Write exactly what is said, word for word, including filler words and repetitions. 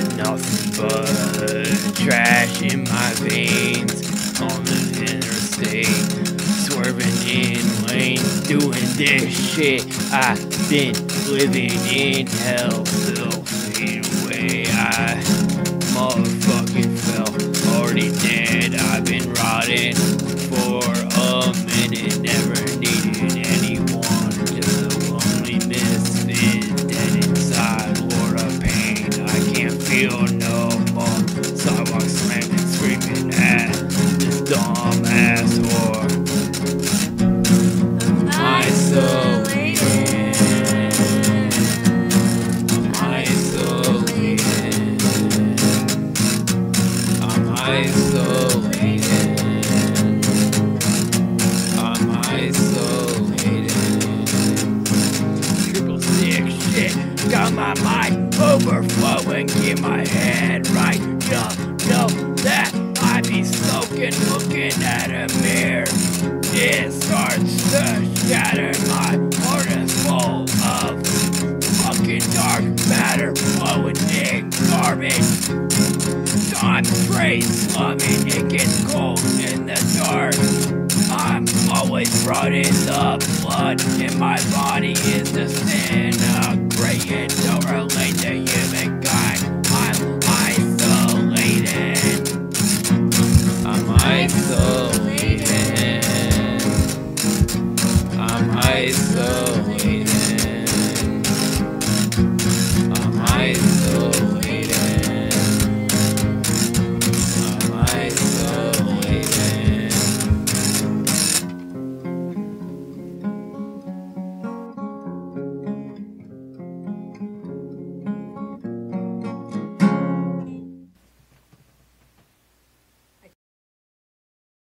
got nothing but trash in my veins on the interstate, swerving in lanes, doing this shit. I've been living in hell, still fade away. I motherfucking fell, already dead. I've been rotting for a minute, never needed anyone, just a lonely misfit, dead inside, Lord of pain. I can't feel no more. Sidewalk slamming, screaming at this dumb ass whore. Isolated. I'm isolated. I'm isolated. I'm isolated. Triple six shit, got my mind overflowing, get my head right. You know that I be smoking, looking at a mirror. It starts to shatter, my heart is full of fucking dark matter flowing in garbage. I'm praise slumming, it gets cold in the dark. I'm always running, the blood in my body is disintegrating. Don't relate to humankind, I'm isolated. I'm isolated.